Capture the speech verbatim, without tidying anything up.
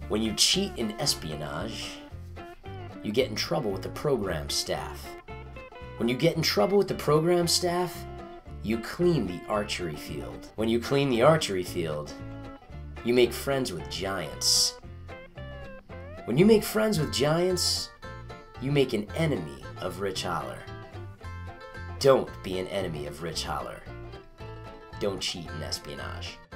When you cheat in espionage, you get in trouble with the program staff. When you get in trouble with the program staff, you clean the archery field. When you clean the archery field, you make friends with giants. When you make friends with giants, you make an enemy of Rich Holler. Don't be an enemy of Rich Holler. Don't cheat in espionage.